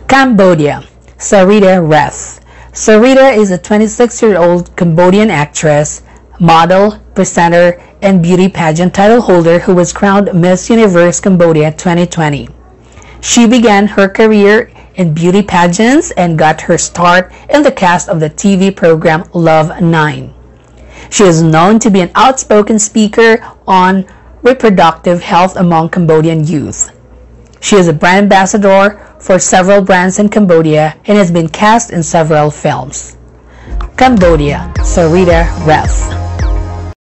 Cambodia, Sarita Reth. Sarita is a 26-year-old Cambodian actress, model, presenter, and beauty pageant title holder who was crowned Miss Universe Cambodia 2020. She began her career in beauty pageants and got her start in the cast of the TV program Love 9. She is known to be an outspoken speaker on reproductive health among Cambodian youth. She is a brand ambassador for several brands in Cambodia and has been cast in several films. Cambodia, Sarita Reth.